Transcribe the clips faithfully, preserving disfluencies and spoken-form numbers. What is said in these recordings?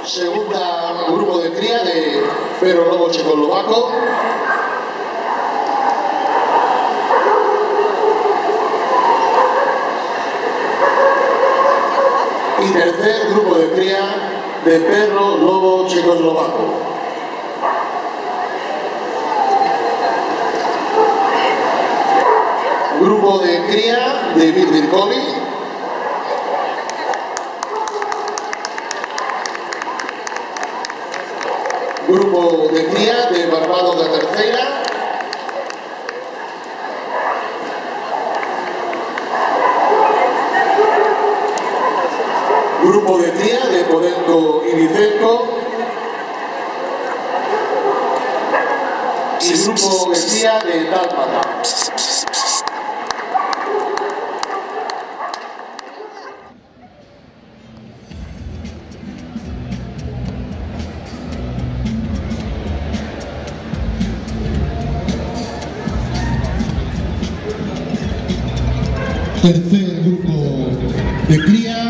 segunda grupo de cría de perro lobo checoslovaco. Y tercer grupo de cría de perro lobo checoslovaco. Grupo de cría de Birdir Collie. Grupo de cría de Barbados de Terceira. Grupo de cría de Podenco y Vicenco. Y grupo de cría de Dálmata. Tercer grupo de cría.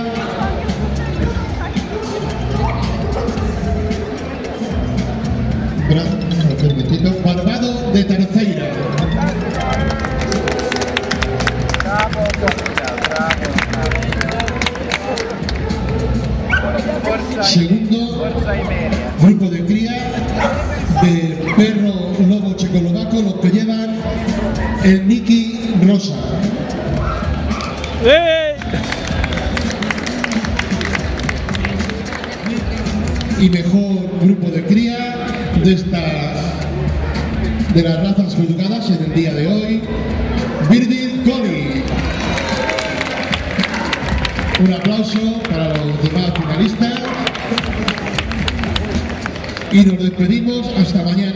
Barbado de Terceira. Segundo grupo de cría de perro lobo checoslovaco, los que llevan el Nicky Rosa. Y mejor grupo de cría de esta de las razas juzgadas en el día de hoy, Birdir Collie. Un aplauso para los demás finalistas y nos despedimos hasta mañana.